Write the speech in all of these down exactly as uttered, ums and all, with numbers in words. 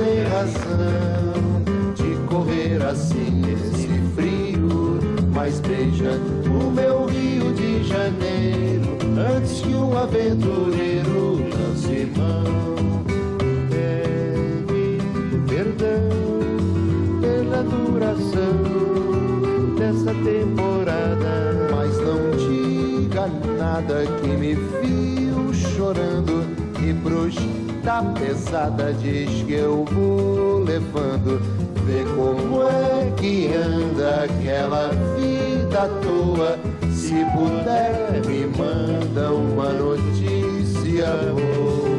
tem razão de correr assim nesse frio, mas beija o meu Rio de Janeiro antes que um aventureiro lance mão. Pede perdão pela duração dessa temporada, mas não diga nada que me viu chorando e pros da pesada diz que eu vou levando. Vê como é que anda aquela vida à toa. Se puder me manda uma notícia boa.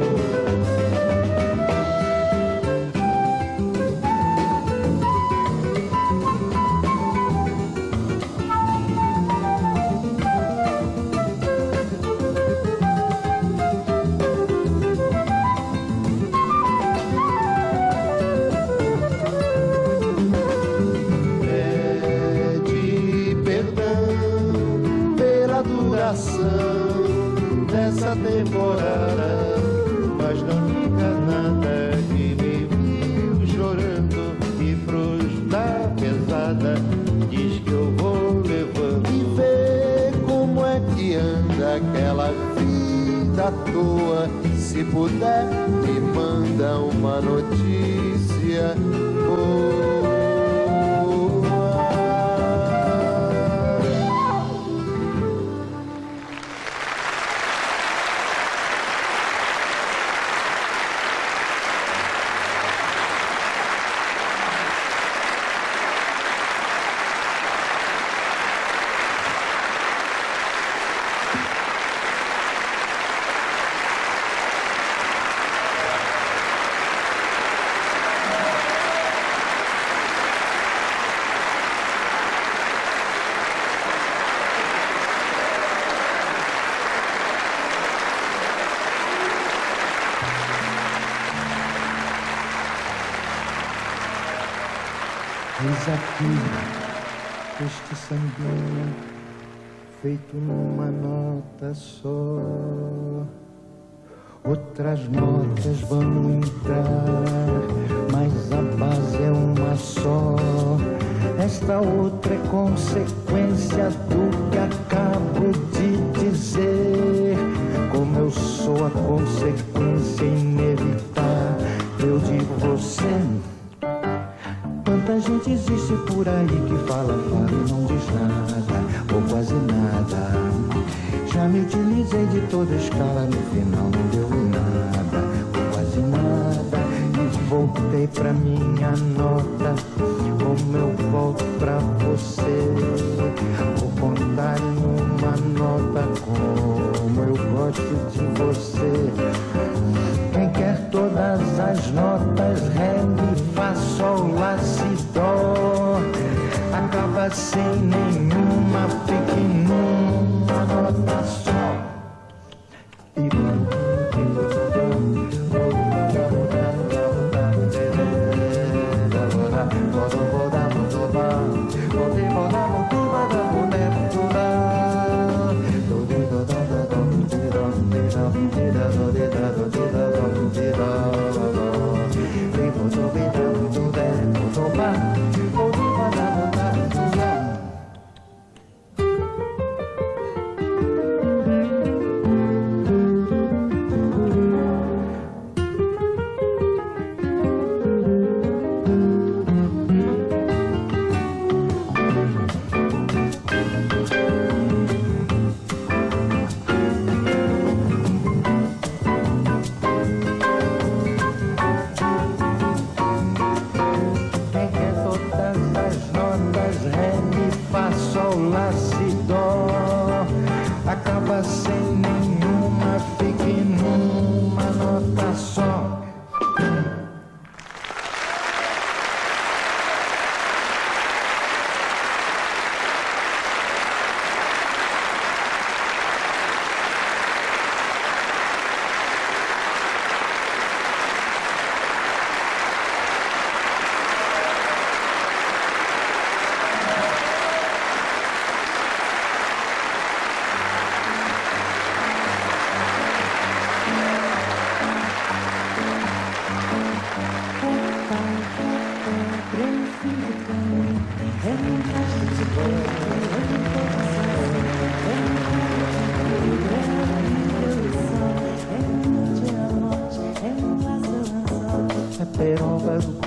Dessa temporada, mas não diga nada que me viu chorando e pros da pesada diz que eu vou levando. E vê como é que anda aquela vida à toa. Se puder me manda uma notícia boa. Eis aqui este sambinha feito numa nota só. Outras notas vão entrar, mas a base é uma só. Esta outra é consequência do que acabo de dizer. Como eu sou a consequência inevitável de você. Quanta gente existe por aí que fala, fala e não diz nada, ou quase nada. Já me utilizei de toda a escala, no final não deu em nada, ou quase nada. E voltei pra minha nota, como eu volto pra você. Vou contar em uma nota como eu gosto de você. Quem quer todas as notas, ré, mi, fá, sol, lá, si, dó, acaba sem nenhuma, fique numa nota só. E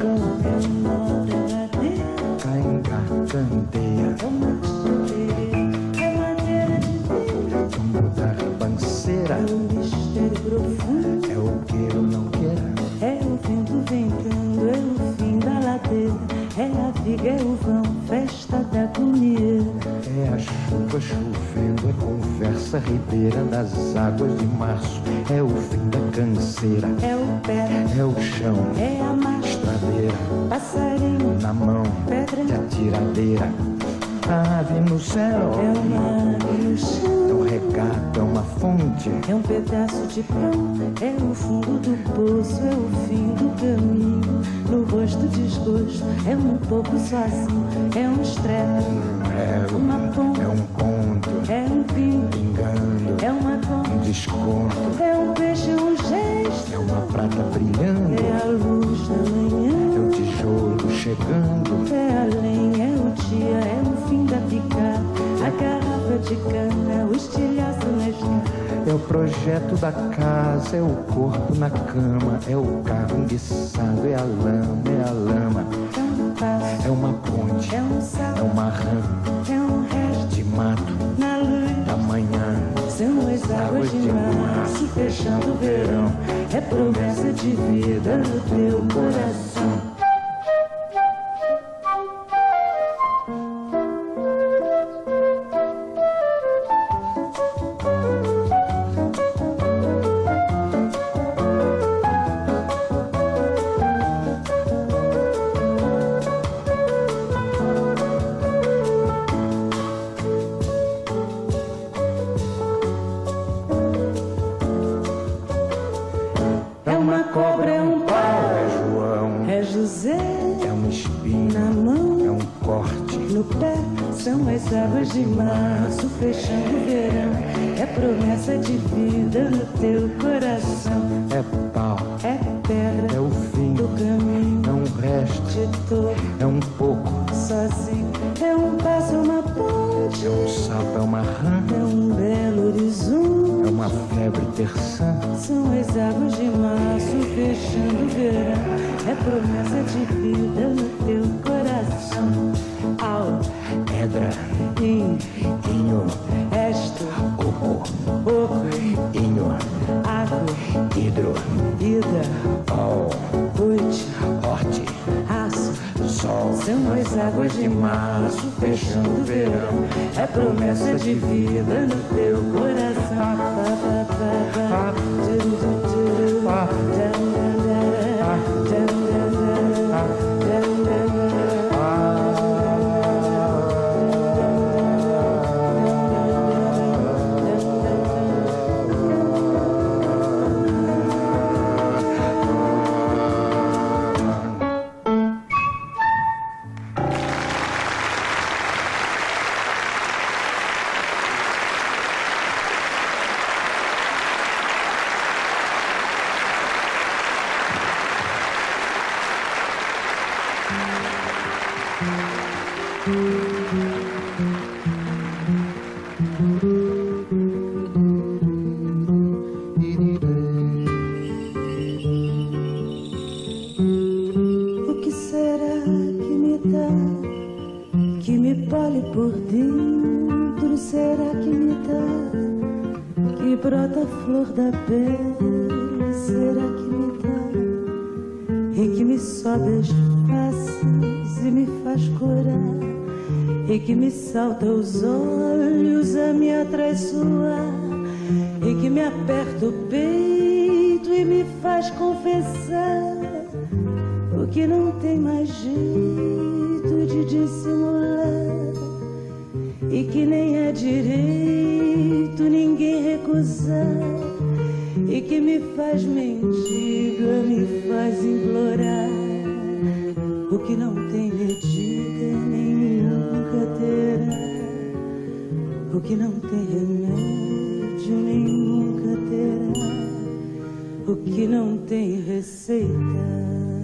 cama, é um nó da madeira, cainga, candeia, é uma chuteira, é madeira de vida, tombo da ribanceira, é um mistério profundo, é o que eu não queira. é o vento ventando, é o fim da ladeira, é a viga, é o vão, festa da comida. É a chuva chovendo, é conversa ribeira das águas de março, é o fim da canseira, É o pé, é o chão, é a marcha, estradeira, passarinho, na mão pedra, de atiradeira, a ave no céu, é uma ave no é chão, um regato, é uma fonte, é um pedaço de pão, é o fundo do poço, é o fim do caminho, no rosto desgosto, é um pouco sozinho, é um estrepe, é, uma ponta, é um ponto, é um pingo, pingando, é uma um conta, desconto, é um peixe, um gesto, é uma prata brilhando, é a luz da manhã, é o tijolo chegando, é além, é o dia, é o fim da picada, a garrafa de cana, o estilhaço na estrada. é o projeto da casa, é o corpo na cama, é o carro enguiçado, é a lama, é a lama, É um passo, é uma ponte, é um é sal, uma rã é um resto de mato na luz. da manhã, São as águas de março fechando o verão. É promessa de vida no teu coração. É uma cobra, é um pau, é João, é José é um espinho, na mão. é um corte, No pé são as águas de março fechando o verão. É promessa de vida no teu coração. é pau, É pedra é o fim, do caminho é um resto, de todo é um pouco, sozinho. É um passo, é uma ponte, é um sapo, é uma rã, é um belo horizonte. é uma febre terçã, São as águas de março fechando o verão. É promessa de vida no teu coração. Ao, pedra, in, inho, esto, oco, oco, inho, água, hidro, ida, pau, noite, horte, aço. sol, São as águas de março fechando o verão. É promessa de vida no teu coração. Pa, pa, pa, pa, turu, turu, turu, dan, dan, dan, dan, dan, dan, dan, dan. O que será que me dá, que me pale por dentro? Será que me dá, que brota a flor da pele? Será que me dá, e que me sobe as faces e me faz corar, e que me salta aos olhos a me atraiçoar, e que me aperta o peito e me faz confessar o que não tem mais jeito de dissimular, e que nem é direito ninguém recusar, e que me faz mendiga, me faz implorar o que não tem medida nem nunca terá, o que não tem remédio nem nunca terá, o que não tem receita.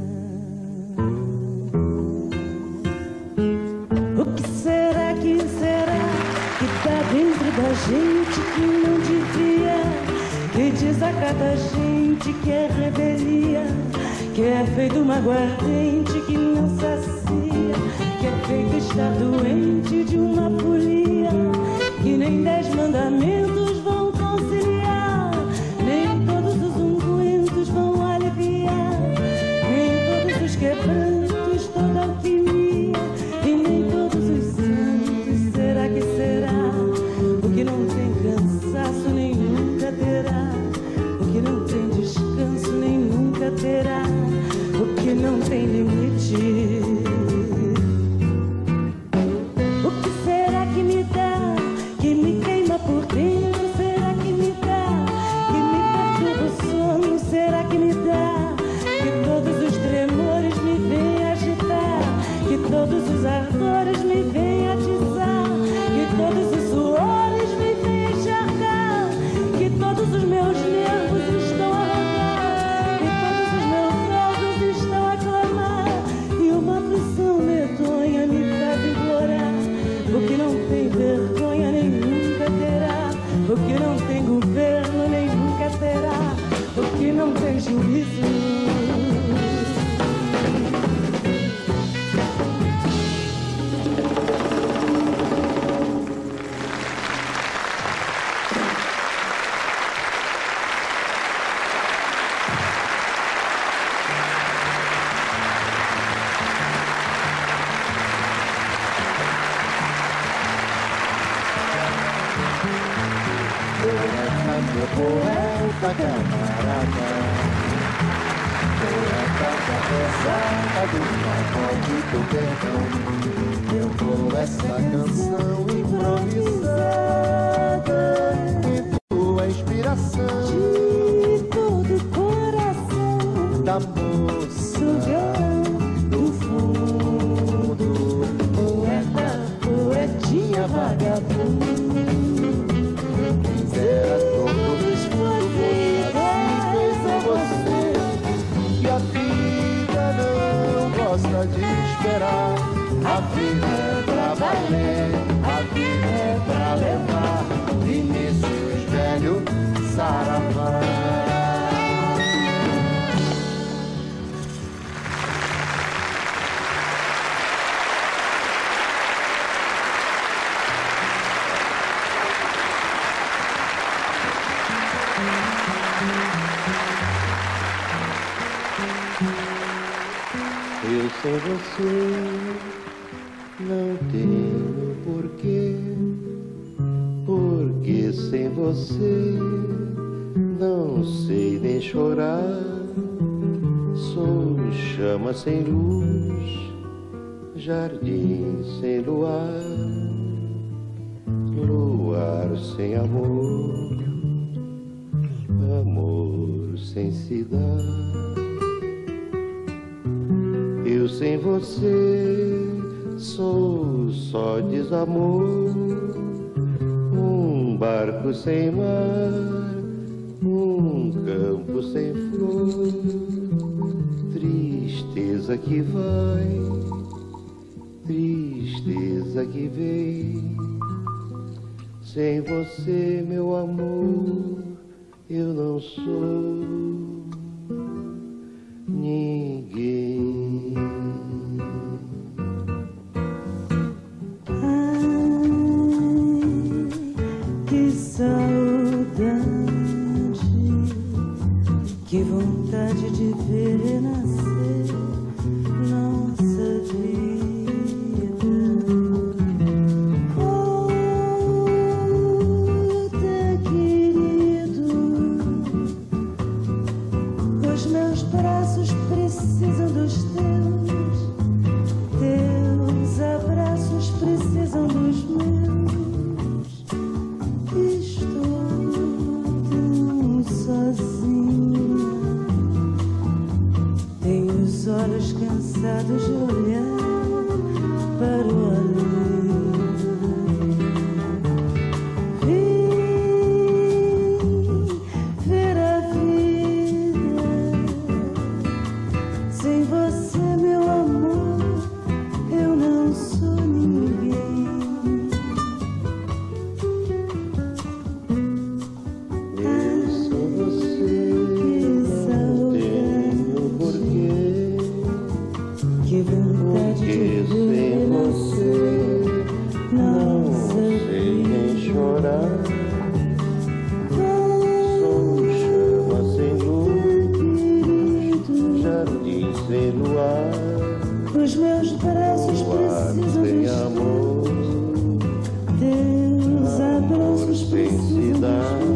O que será, que será que tá dentro da gente que não devia, que desacata a gente, que é revelia, que é feito uma aguardente que não sacia, que é feito estar doente de uma folia, que nem dez mandamentos vão conciliar, nem todos os ungüentos vão aliviar, nem todos os quebrantos, toda alquimia, e nem todos os santos. Será que será? O que não tem cansaço nem nunca terá, o que não tem descanso nem nunca terá, o que não tem limite. O que será que me dá, que me queima por dentro? Será que me dá, que me perturba o sono? Será que me dá, que todos os tremores me vêm agitar, que todos os ardores me vêm atizar, que todos os suores me vêm encharcar, que todos os meus nervos estão a rodar, que todos os meus olhos estão a clamar, e uma aflição medonha me faz implorar. O que não tem vergonha nem nunca terá, o que não tem governo nem nunca terá, o que não tem juízo. Poeta camarada, poeta da pesada do pagode do perdão, eu vou essa canção improvisada de tua inspiração, De todo o coração, da moça do violão, do fundo, poeta, poetinha vagabundo. Quisera todos você, que a vida não gosta de esperar. A vida é pra valer, a vida é pra levar. Vinícius Velho, saravá. Eu sem você não tenho porquê, porque sem você não sei nem chorar. Sou chama sem luz, jardim sem luar, luar sem amor, amor sem se dar. Eu sem você sou só desamor, um barco sem mar, um campo sem flor, tristeza que vai, tristeza que vem. Sem você, meu amor, eu não sou ninguém. Que vontade de ver nascer nossa vida. Volta, querido, os meus braços precisam dos teus, teus abraços precisam dos meus. Estou tão sozinha, tenho os olhos cansados de olhar para o além. Vim ver a vida sem você, meu amor, eu não sou ninguém. Eu sem você não tenho porquê, Que vontade de ver você, não sei nem chorar. Sou chama sem luz, jardim sem luar. Os meus braços precisam sem de amor, teus abraços precisam de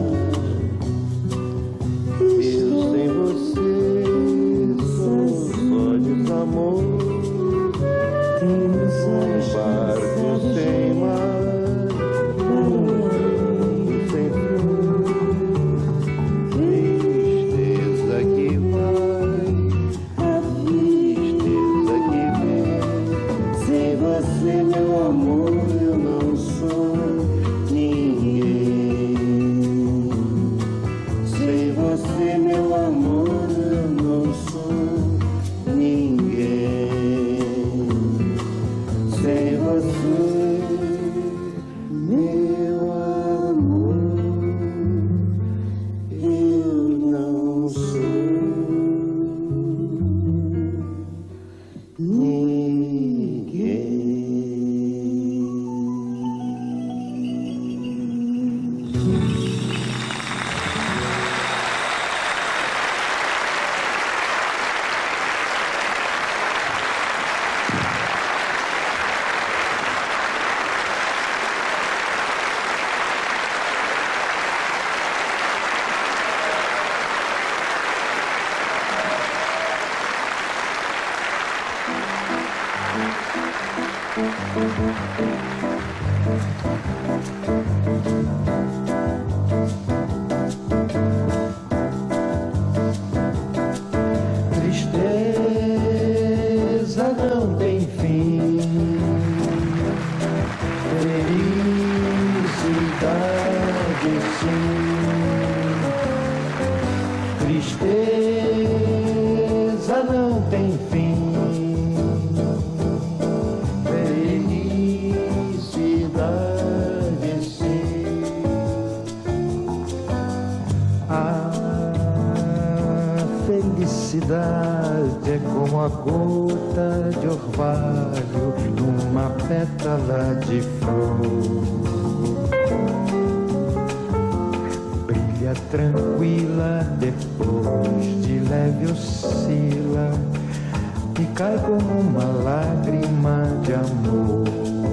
eu sem você, só desamor. teus olhos Barco sem mar, mundo sem flor, tristeza que vai, a vida. tristeza que vem. Sem você, meu amor, eu não sou ninguém. Sem você, meu amor, eu não sou ninguém. Sem você, meu amor, eu não sou Tristeza não tem fim, felicidade sim. Tristeza não tem fim, felicidade sim. A felicidade é como a gota de orvalho numa pétala de flor. Brilha tranquila, depois de leve oscila e cai como uma lágrima de amor.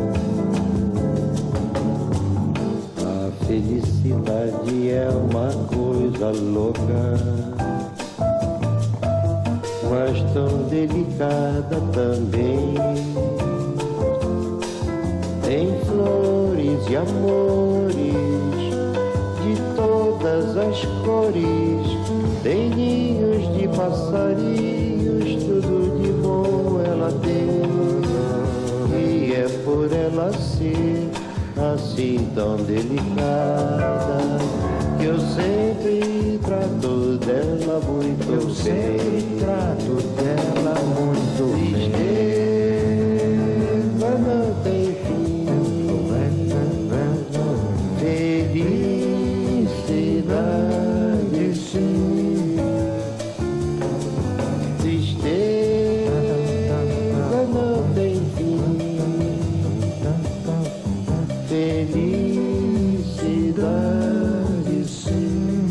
A felicidade é uma coisa louca, mas tão delicada também. Tem flores e amores de todas as cores, tem ninhos de passarinhos, tudo de bom ela tem. E é por ela ser assim tão delicada que eu sempre trato dela muito Eu bem. sempre trato dela muito bem. Tristeza não tem fim, felicidade sim. Tristeza não tem fim, felicidade sim.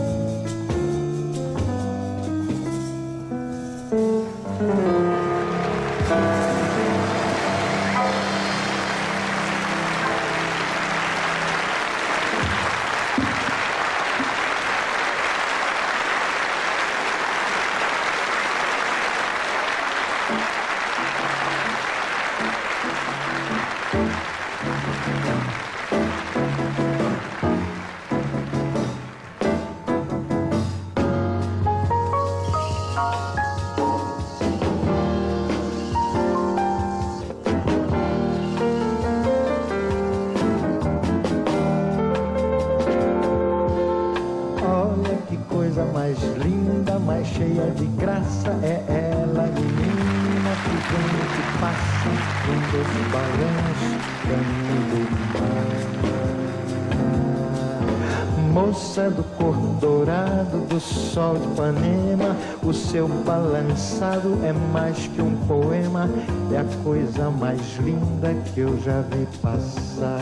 Olha que coisa mais linda, mais cheia de graça é ela, menina que vem e que passa com doce balanço, caminho do mar. moça do cor dourado do sol de Ipanema, o seu balançado é mais que um poema, é a coisa mais linda que eu já vi passar.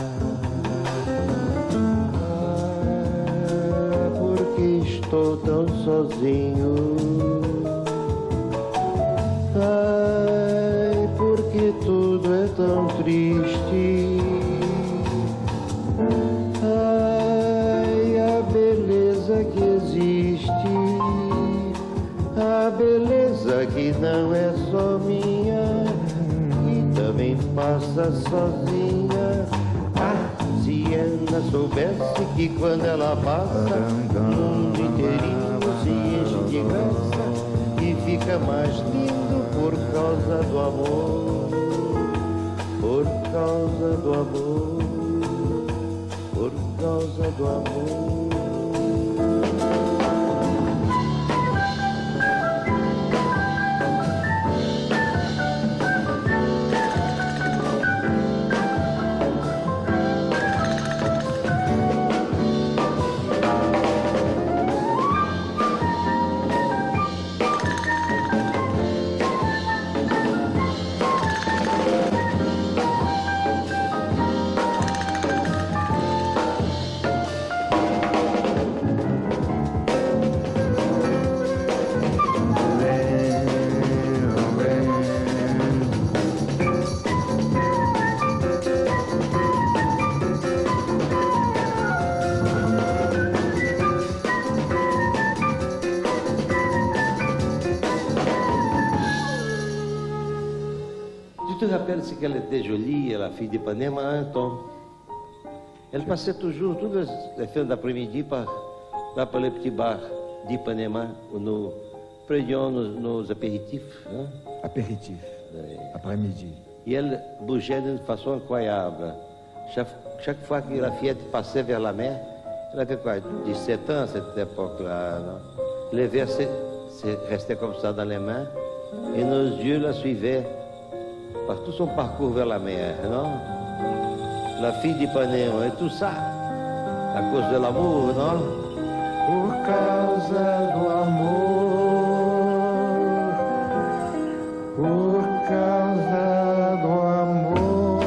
Ah, porque estou tão sozinho? Ai, porque tudo é tão triste? Ai, a beleza que existe, a beleza que não é só minha, e também passa sozinha. Ah, se ela soubesse que quando ela passa, o mundo inteirinho se enche de graça e fica mais lindo por causa do amor, por causa do amor, por causa do amor. Tu te rappelles ce qu'elle était jolie, la fille d'Ipanema, hein, Tom? Elle passait toujours, toutes les fins d'après-midi, par, là par les petits bars d'Ipanema, où nous prenions nos, nos apéritifs. Hein? Apéritif, Ouais. après-midi. Et elle bougeait d'une façon incroyable. Chaque, chaque fois que la fillette passait vers la mer, elle avait quoi, dix-sept ans à cette époque-là, non? Les versets restaient comme ça dans les mains, et nos yeux la suivaient par tout son parcours vers la mer, non? La fille d'Ipanema, et tout ça, à cause de l'amour, non? Por causa do amor, por causa do amor.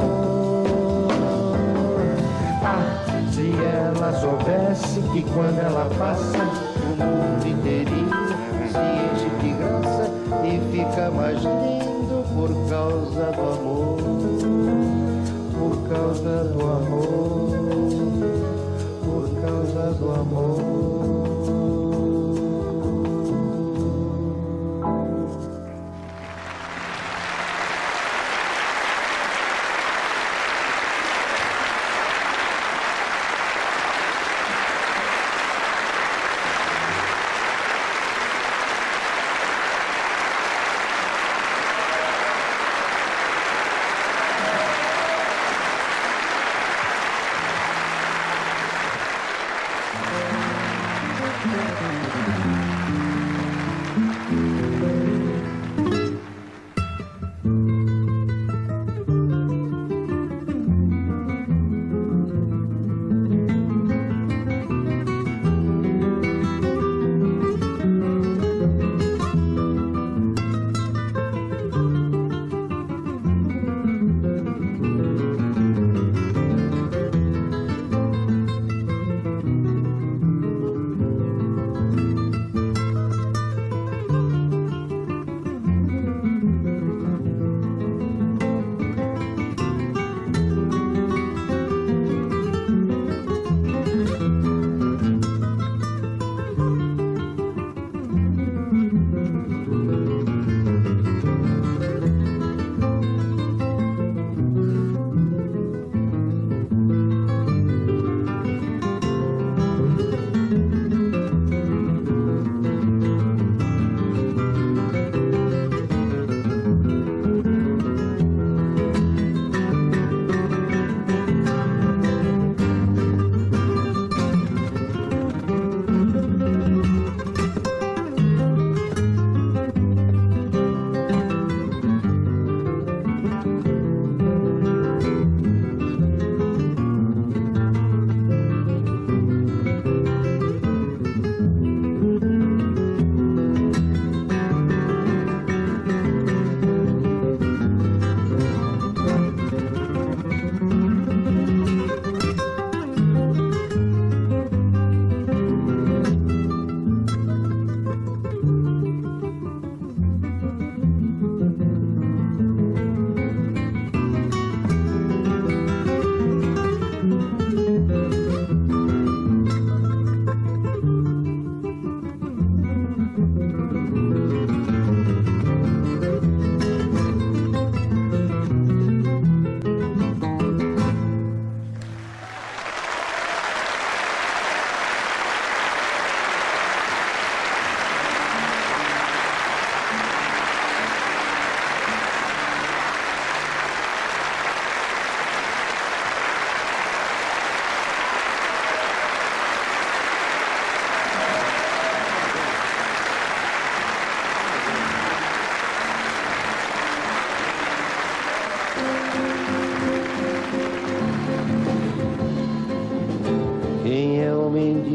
Ah, se ela soubesse que quando ela passa, O mundo inteirinho se enche de graça e fica mais lindo por causa do amor, por causa do amor, por causa do amor.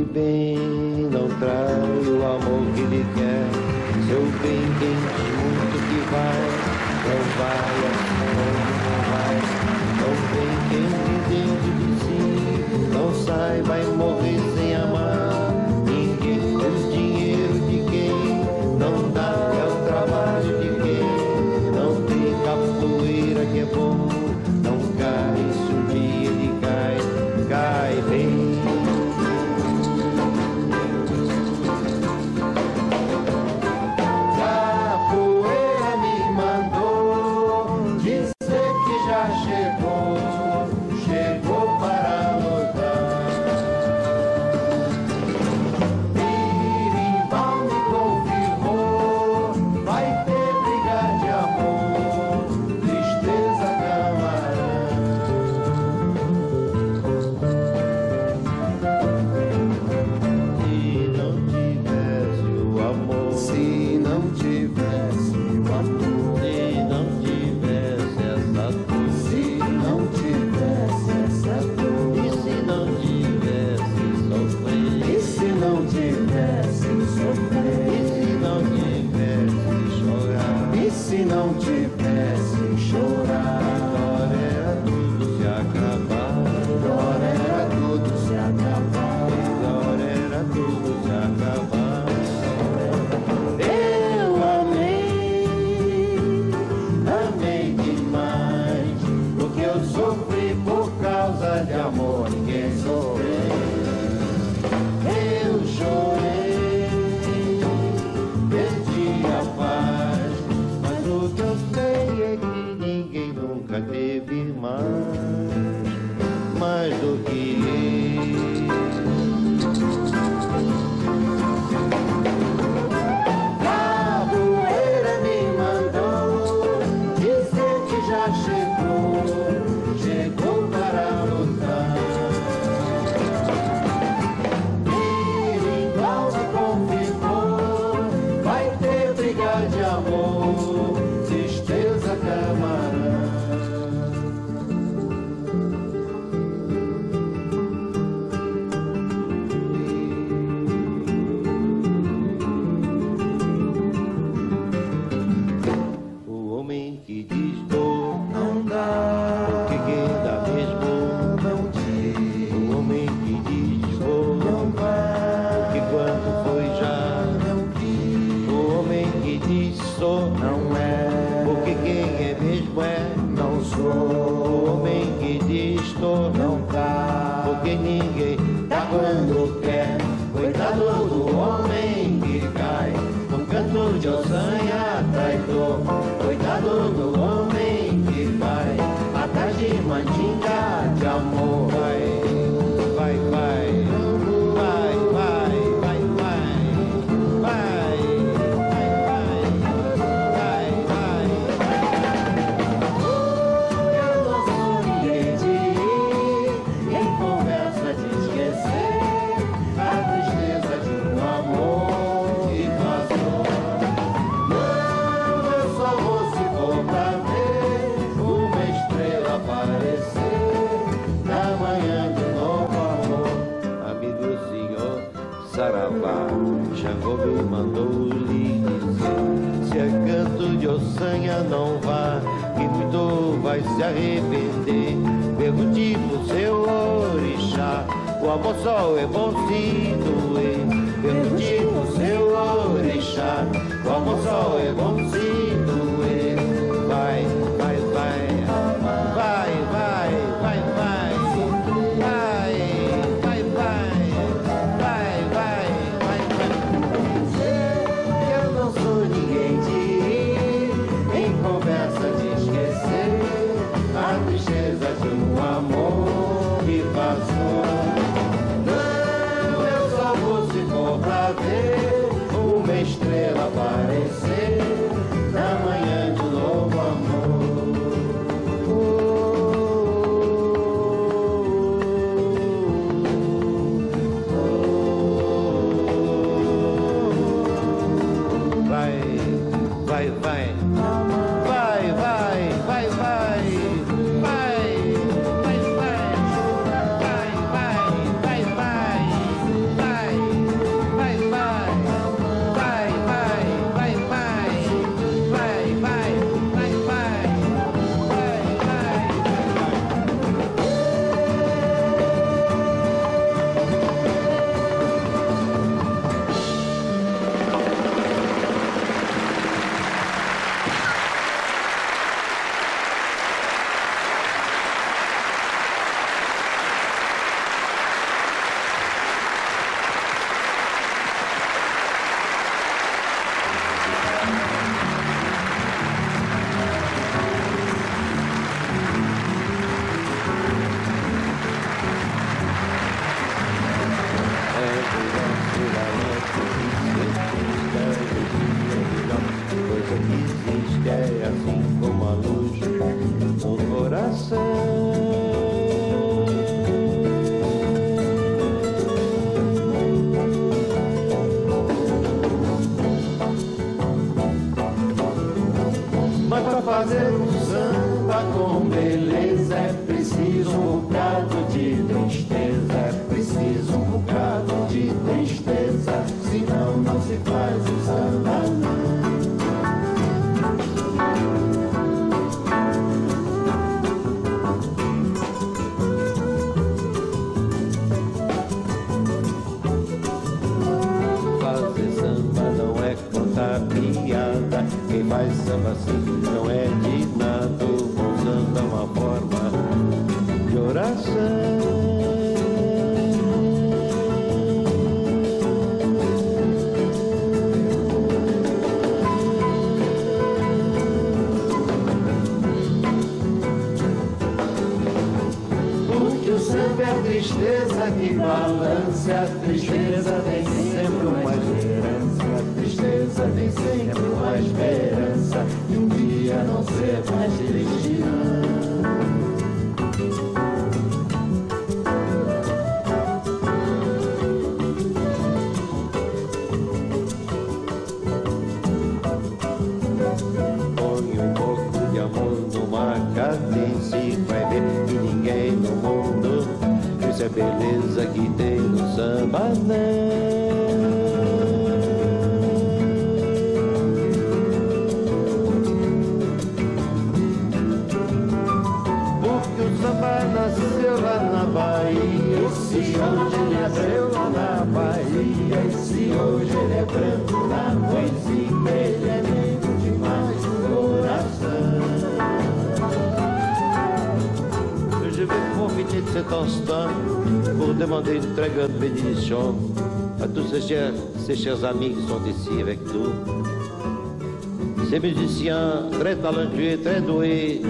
bem não trai o amor que lhe quer. Seu bem quente muito que vai, não vai, não, não vai. Não vem quem dentro de si, não sai, vai morrer sem amar ninguém. O dinheiro de quem não dá é o trabalho de quem não tem capoeira que é bom. Não cai, se um dia ele cai, cai bem. Capoeira me mandou dizer que já chegou, chegou para lutar. Birimbau me confirmou, vai ter briga de amor, tristeza camarã. Se não tivesse o amor, se não tivesse o amor, se não tivesse essa dor, se não tivesse essa dor, e se não tivesse sofrer, e se não tivesse sofrer, e se não tivesse chorar, e se não tivesse chorar, agora era tudo se acabar, agora era tudo se acabar, agora era tudo se acabar. Eu amei, amei demais, porque eu sofri por causa de amor, ninguém sofreu. Eu chorei, perdi a paz, mas o que eu sei é que ninguém nunca teve mais, mais do que eu. Capoeira me mandou dizer que já chegou, chegou para lutar. Birimbau me confirmou, vai ter briga de amor, tristeza camarã. O homem que diz dor não dá, porque quem dá mesmo não diz. O homem que diz vou não vai, porque quanto foi já não quis. O homem que diz sou não é, porque quem é mesmo é não sou. O homem que diz estou não tá, porque ninguém tá quando quer. Coitado do homem que cai no canto de ossanha traidor. Coitado do homem que vai atrás de mandinga de amor. Vai, vai, vai, vai, vai, vai, vai, vai, vai, vai, vai, vai. Eu não sou ninguém de ir em conversa de esquecer a tristeza de um amor que passou. Não, eu só vou se for pra ver uma estrela aparecer na manhã de novo amor. Amigo senhor Saravá, Xangô me mandou lhe dizer: se é canto de ossanha não vá, que muito vai se arrepender. Pergunte pro seu orixá, o amor só é bom se doer. Pergunte pro seu orixá, o amor só é bom se doer. Vai, vai, vai, vai, vai, vai, vai, vai, vai, vai, vai, vai, vai, vai. Eu não sou ninguém de ir em conversa de esquecer a tristeza de um amor que passou. Não, eu só vou se for pra ver uma estrela aparecer fazer um samba com beleza é preciso um bocado de tristeza, é preciso um bocado de tristeza, senão não se faz um samba não. Piada. Quem faz samba assim não é de nada. O bom samba é uma forma de oração. Porque o samba é a tristeza que balança, a tristeza tem sempre uma esperança. A tristeza tem sempre uma esperança de um dia não ser mais triste. Põe um pouco de amor numa cadência e vai ver que ninguém no mundo isso é beleza que tem no samba não. Nasceu lá na Bahia, se hoje ele nasceu lá na Bahia, e se hoje ele é branco na poesia, ele é negro demais no coração. Je vais profiter de cet instant pour demander une très grande bénédiction à tous ces chers, ces chers amis qui sont ici avec nous, ces musiciens très talentueux, très doués,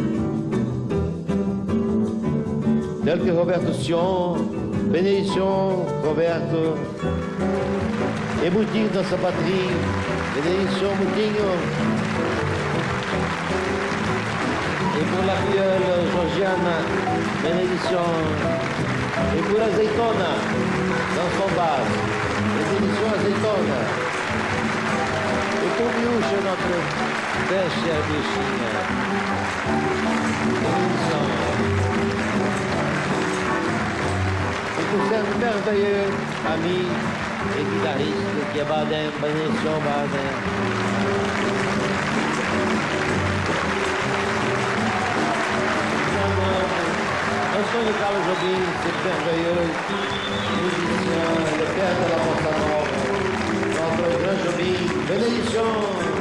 tel que Roberto Sion, Benediction, Roberto, et Moutinho dans sa patrie, Benediction, Moutinho, et pour la filleule Georgiana, Benediction, et pour Azeitona, dans son bar, Benediction Azeitona, et pour Miúcha, notre très chère bichinha, Benediction. Pour cette merveilleux ami et guitariste qui est Baden, Benediction Baden. Chanson de Carlos Jobim, c'est merveilleux, musicien, le père de la bossa nova, notre grand Jobim, Benediction.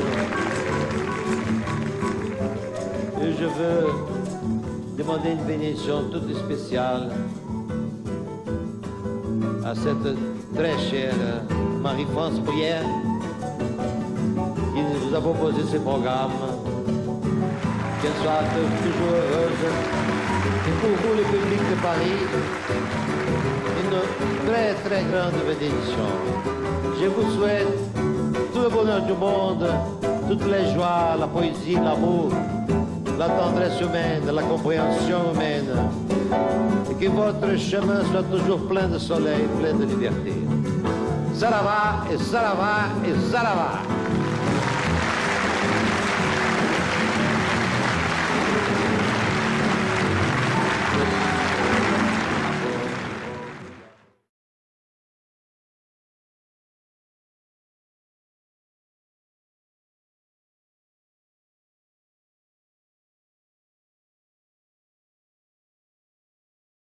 Et je veux demander une bénédiction toute spéciale à cette très chère Marie-France Brière qui nous a proposé ce programme. Qu'elle soit toujours heureuse. Et pour vous, le public de Paris, une très très grande bénédiction. Je vous souhaite tout le bonheur du monde, toutes les joies, la poésie, l'amour, la tendresse humaine, la compréhension humaine. Et que votre chemin soit toujours plein de soleil, plein de liberté. Saravá et Saravá et Saravá.